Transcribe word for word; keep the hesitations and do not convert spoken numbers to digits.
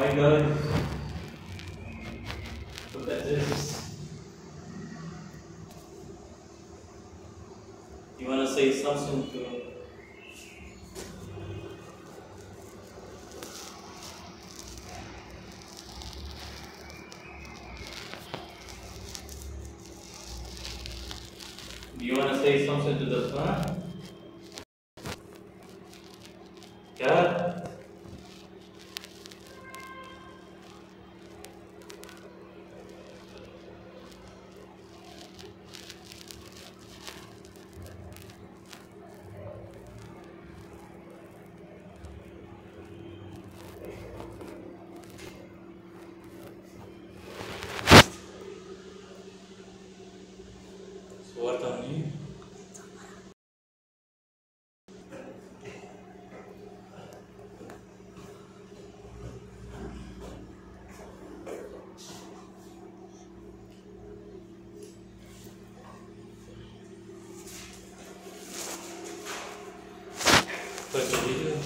Alright guys, look at this. You wanna say something to Do you wanna say something to the plant? Yeah? So what on you? Qual é o vídeo?